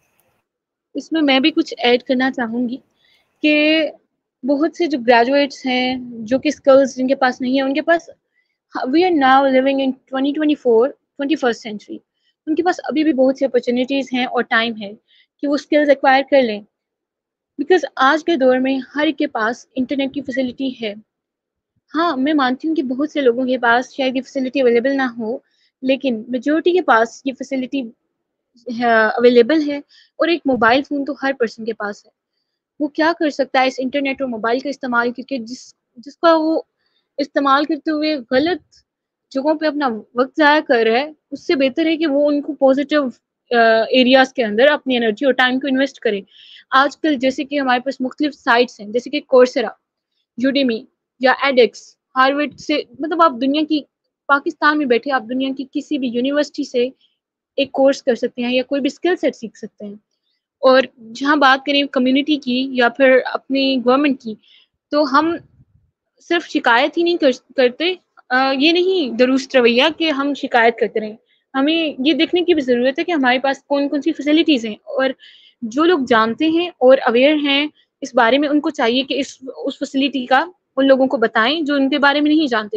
اس میں بھی کچھ ایڈ کرنا چاہوں گی کہ بہت سے جو گریجویٹس ہیں جو کہ اسکلز جن کے پاس نہیں ہیں، ان کے پاس we are now living in 2024 21st century, ان کے پاس ابھی بھی بہت سی اپرچونیٹیز ہیں اور ٹائم ہے کہ وہ اسکلز ایکوائر کر لیں. بیکاز آج کے دور میں ہر ایک کے پاس انٹرنیٹ کی فیسلٹی ہے. ہاں میں مانتی ہوں کہ بہت سے لوگوں کے پاس شاید یہ فیسلٹی اویلیبل نہ ہو، لیکن میجورٹی کے پاس یہ فیسلٹی اویلیبل ہے. اور ایک موبائل فون تو ہر پرسن کے پاس ہے. وہ کیا کر سکتا ہے اس انٹرنیٹ اور موبائل کا استعمال کر کے، جس کا وہ استعمال کرتے ہوئے غلط جگہوں پہ اپنا وقت ضائع کر رہا ہے، اس سے بہتر ہے کہ وہ ان کو پازیٹیو ایریاز کے اندر اپنی انرجی اور ٹائم کو انویسٹ کرے. آج کل جیسے کہ ہمارے پاس مختلف سائٹس ہیں جیسے کہ کورسرا، یوڈیمی یا ایڈیکس، ہارورڈ سے، مطلب آپ دنیا کی، پاکستان میں بیٹھے آپ دنیا کی کسی بھی یونیورسٹی سے ایک کورس کر سکتے ہیں یا کوئی بھی اسکل سیٹ سیکھ سکتے ہیں. اور جہاں بات کریں کمیونٹی کی یا پھر اپنی گورنمنٹ کی، تو ہم صرف شکایت ہی نہیں کرتے. یہ نہیں درست رویہ کہ ہم شکایت کرتے رہیں. ہمیں یہ دیکھنے کی بھی ضرورت ہے کہ ہمارے پاس کون کون سی فیسلٹیز ہیں، اور جو لوگ جانتے ہیں اور اویئر ہیں اس بارے میں ان کو چاہیے کہ اس فیسلٹی کا ان لوگوں کو بتائیں جو ان کے بارے میں نہیں جانتے.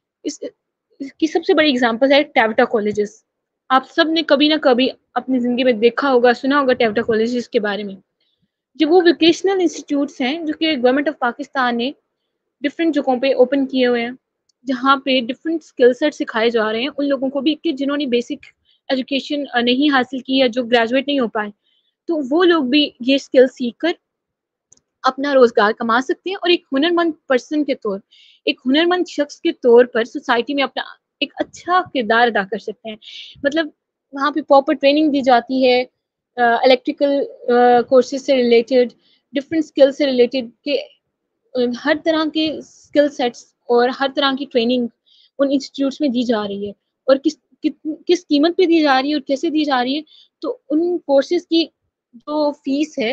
اس کی سب سے بڑی اگزامپل ہے ٹیوٹا کالجز. آپ سب نے کبھی نہ کبھی اپنی زندگی میں دیکھا ہوگا، سنا ہوگا ٹیوٹا کالجز کے بارے میں. جو وہ ووکیشنل انسٹیٹیوٹس ہیں جو کہ گورنمنٹ آف پاکستان نے ڈفرینٹ جگہوں پہ اوپن کیے ہوئے ہیں، جہاں پہ ڈفرینٹ اسکل سیٹ سکھائے جا رہے ہیں ان لوگوں کو بھی کہ جنہوں نے بیسک ایجوکیشن نہیں حاصل کی یا جو گریجویٹ نہیں ہو پائے. تو وہ لوگ بھی یہ اسکل سیکھ کر اپنا روزگار کما سکتے ہیں اور ایک ہنرمند پرسن کے طور، ایک ہنرمند شخص کے طور پر سوسائٹی میں اپنا ایک اچھا کردار ادا کر سکتے ہیں. مطلب وہاں پہ پراپر ٹریننگ دی جاتی ہے الیکٹریکل کورسز سے ریلیٹڈ، ڈفرینٹ اسکل سے ریلیٹڈ، کہ ہر طرح کے اسکل سیٹس اور ہر طرح کی ٹریننگ ان انسٹیٹیوٹس میں دی جا رہی ہے. اور کس قیمت پہ دی جا رہی ہے اور کیسے دی جا رہی ہے. تو ان کورسز کی جو فیس ہے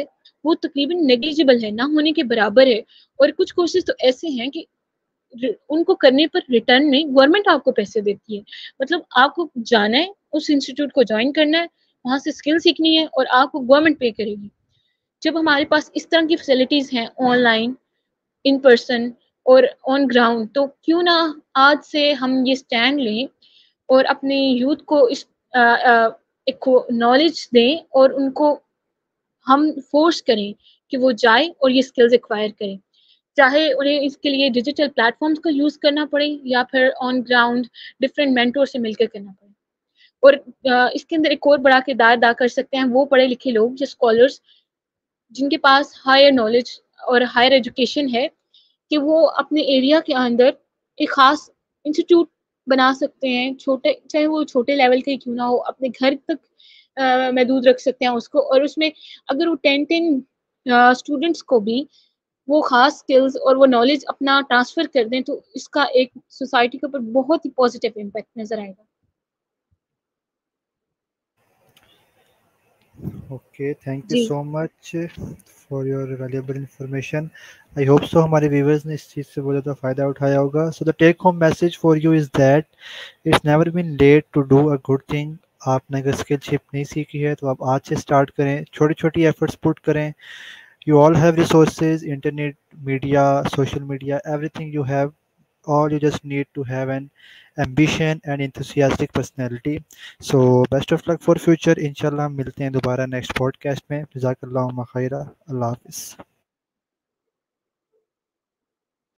وہ تقریباً نیگلیجیبل ہے، نہ ہونے کے برابر ہے. اور کچھ کورسز تو ایسے ہیں کہ ان کو کرنے پر ریٹرن میں گورنمنٹ آپ کو پیسے دیتی ہے. مطلب آپ کو جانا ہے اس انسٹیٹیوٹ کو جوائن کرنا ہے، وہاں سے اسکل سیکھنی ہے اور آپ کو گورنمنٹ پے کرے گی. جب ہمارے پاس اس طرح کی فیسلٹیز ہیں آن لائن، ان پرسن اور آن گراؤنڈ، تو کیوں نہ آج سے ہم یہ اسٹینڈ لیں اور اپنے یوتھ کو اس ایک نالج دیں اور ان کو ہم فورس کریں کہ وہ جائیں اور یہ اسکلز ایکوائر کریں، چاہے انہیں اس کے لیے ڈیجیٹل پلیٹ فارمس کا یوز کرنا پڑے یا پھر آن گراؤنڈ ڈفرینٹ مینٹور سے مل کر کرنا پڑے. اور اس کے اندر ایک اور بڑا کردار ادا کر سکتے ہیں وہ پڑھے لکھے لوگ جو اسکالرس، جن کے پاس ہائر نالج اور ہائر ایجوکیشن ہے، کہ وہ اپنے ایریا کے اندر ایک خاص انسٹیٹیوٹ بنا سکتے ہیں، چھوٹے چاہے وہ چھوٹے لیول کے کیوں نہ ہو، اپنے گھر تک محدود رکھ سکتے ہیں اس کو. اور اس میں اگر وہ 10 اسٹوڈنٹس کو بھی وہ خاص اسکلز اور وہ نالج اپنا ٹرانسفر کر دیں تو اس کا ایک سوسائٹی کے اوپر بہت ہی پازیٹیو امپیکٹ نظر آئے گا. Okay, thank you ji so much for your valuable information. I hope so ہمارے ویورز نے اس چیز سے بہت زیادہ فائدہ اٹھایا ہوگا. So the take home message for you is that it's never been late to do a good thing. آپ نے اگر اسکل شپ نہیں سیکھی ہے تو آپ آج سے اسٹارٹ کریں، چھوٹی چھوٹی ایفرٹس پٹ کریں. You all have resources, internet, media, social media, everything you have. All you just need to have an ambition and enthusiastic personality. So best of luck for future. Inshallah ملتے ہیں دوبارہ next podcast میں. جزاک اللہ خیرہ. اللہ حافظ.